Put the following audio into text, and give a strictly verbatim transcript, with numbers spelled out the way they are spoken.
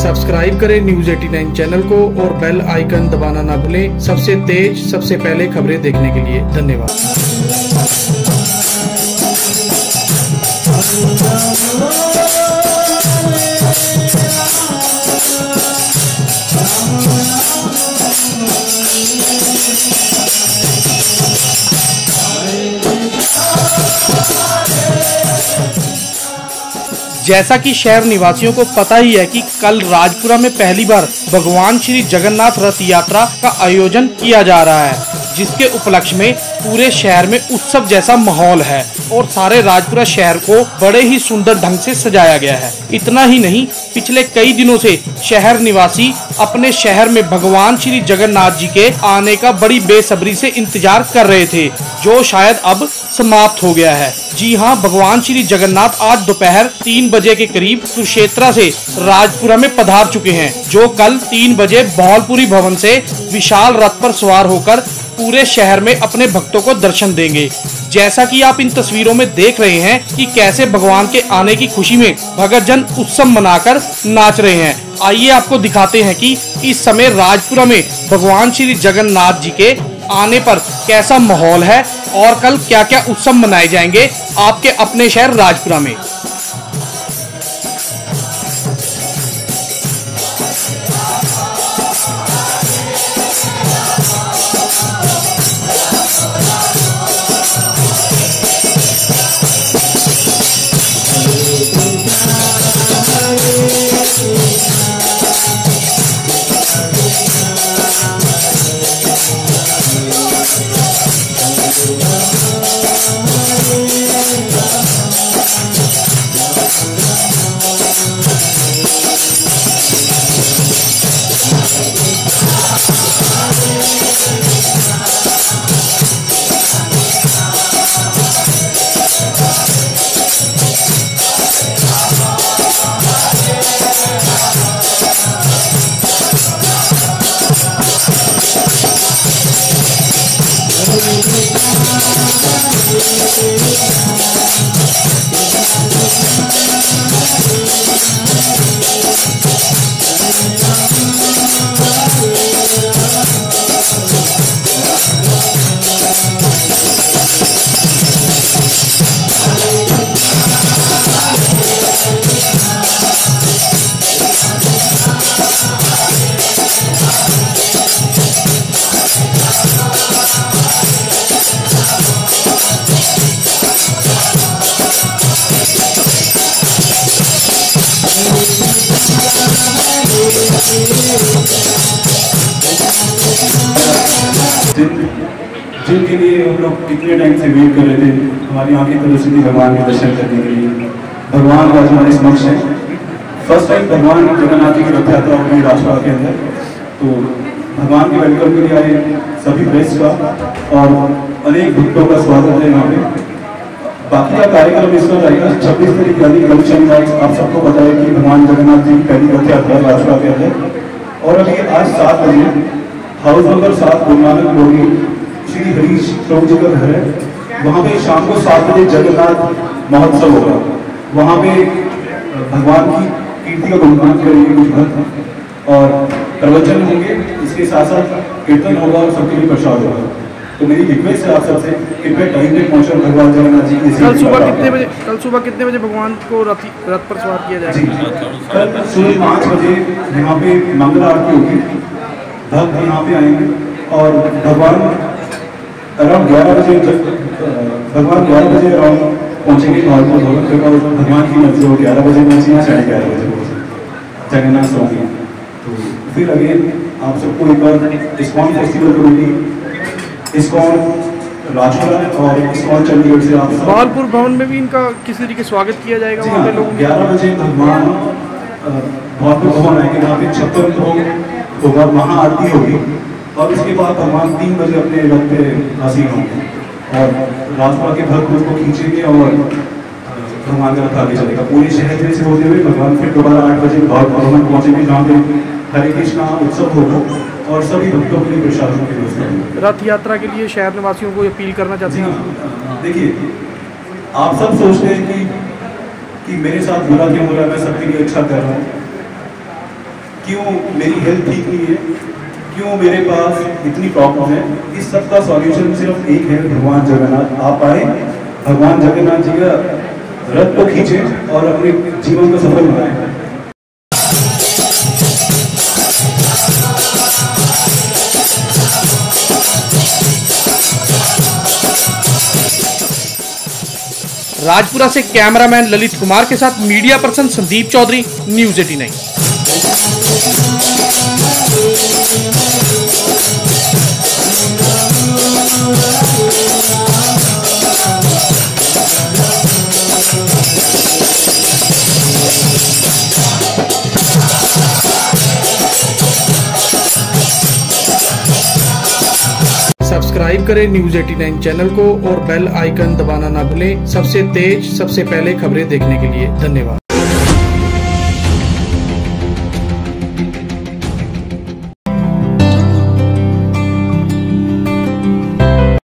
Subscribe करें news नवासी channel को और बेल आइकन दबाना ना भूलें। सबसे तेज सबसे पहले खबरें देखने के लिए धन्यवाद। जैसा कि शहर निवासियों को पता ही है कि कल राजपुरा में पहली बार भगवान श्री जगन्नाथ रथ यात्रा का आयोजन किया जा रहा है, जिसके उपलक्ष्य में पूरे शहर में उत्सव जैसा माहौल है और सारे राजपुरा शहर को बड़े ही सुंदर ढंग से सजाया गया है। इतना ही नहीं, पिछले कई दिनों से शहर निवासी अपने शहर में भगवान श्री जगन्नाथ जी के आने का बड़ी बेसब्री से इंतजार कर रहे थे, जो शायद अब समाप्त हो गया है। जी हां, भगवान श्री जगन्नाथ आज दोपहर तीन बजे के करीब कुरुक्षेत्र से राजपुरा में पधार चुके हैं, जो कल तीन बजे बहलपुरी भवन से विशाल रथ पर सवार होकर पूरे शहर में अपने भक्तों को दर्शन देंगे। जैसा कि आप इन तस्वीरों में देख रहे हैं कि कैसे भगवान के आने की खुशी में भक्त जन उत्सव मनाकर नाच रहे हैं। आइए आपको दिखाते हैं कि इस समय राजपुरा में भगवान श्री जगन्नाथ जी के आने पर कैसा माहौल है और कल क्या क्या उत्सव मनाए जाएंगे आपके अपने शहर राजपुरा में। जिनके लिए हम लोग इतने टाइम से वेट कर रहे थे, हमारी आंखें तरस थी भगवान के दर्शन करने के लिए। भगवान आज हमारे समक्ष है। फर्स्ट टाइम भगवान जगन्नाथ जी की रथ यात्रा होगी राजपुरा के अंदर, तो भगवान के वेलकम के लिए आए सभी प्रेस का और अनेक भक्तों का स्वागत है यहाँ पे। बाकी का कार्यक्रम इसका रहेगा छब्बीस तारीख यानी कल शनिवार। आप सबको पता है कि भगवान जगन्नाथ जी की पहली रथ यात्रा राजपुरा के अंदर, और अभी आज सात बजे हाउस नंबर सात गुरु नानक लोगी श्री हरीश प्रभु जी का घर है, वहाँ पे शाम को सात बजे जगन्नाथ महोत्सव होगा। वहाँ पे भगवान की कीर्ति का गुणगान करेंगे कुछ भक्त और प्रवचन होंगे, इसके साथ साथ कीर्तन होगा और सबके लिए प्रसाद होगा। तो मेरी रिक्वेस्ट है आप सबसे, कृपया टाइम पे पहुंचे भगवान जगन्नाथ जी की। कल सुबह कितने बजे कल सुबह कितने बजे भगवान को रथ रथ पर सवार किया जाएगा? कल सुबह पाँच बजे यहाँ पे मंगल आरती होगी, भक्त यहाँ पे आएंगे और भगवान अराउंड ग्यारह बजे भगवान ग्यारह बजे अराउंड पहुँचेंगे नॉर्मल भवन। भगवान की मर्जी हो ग्यारह बजे पहुँचे या साढ़े ग्यारह बजे पहुँचे जगन्नाथ स्वामी। तो फिर अगेन आप सबको एक बार ISKCON festival committee, ISKCON Rajpura और इस्कॉन चंडीगढ़ से आप बहलपुर भवन में भी इनका किसी तरीके स्वागत किया जाएगा। वहाँ पे लोग ग्यारह बजे भगवान बहलपुर भवन आएंगे, वहाँ पे छप्पन भोग होगा, वहाँ आरती होगी और उसके बाद भगवान तीन बजे अपने रथ पे आसीन होंगे और राजपुरा के भक्त उसको खींचेंगे और भगवान का रथ आगे चलेगा पूरे शहर में से होते हुए। भगवान फिर दोबारा आठ बजे भवन पहुँचेंगे, जहाँ पे हरे कृष्णा उत्सव होगा और सभी भक्तों के लिए प्रसाद की व्यवस्था। रथ यात्रा के लिए शहर निवासियों को अपील करना चाहते हैं। देखिए, आप सब सोचते हैं कि कि मेरे साथ बुरा क्यों हो रहा है, मैं सबके लिए अच्छा कर रहा हूँ। क्यों मेरी हेल्थ ठीक नहीं है, क्यों मेरे पास इतनी प्रॉब्लम है, इस सब का सॉल्यूशन सिर्फ एक है, भगवान जगन्नाथ। आप आए, भगवान जगन्नाथ जी का रथ को खींचें और अपने जीवन को सफल बनाएं। राजपुरा से कैमरामैन ललित कुमार के साथ media person Sandeep Chaudhary, news eighty nine. Subscribe करें न्यूज़ एटी नाइन चैनल को और बेल आइकन दबाना ना भूलें सबसे तेज सबसे पहले खबरें देखने के लिए। धन्यवाद।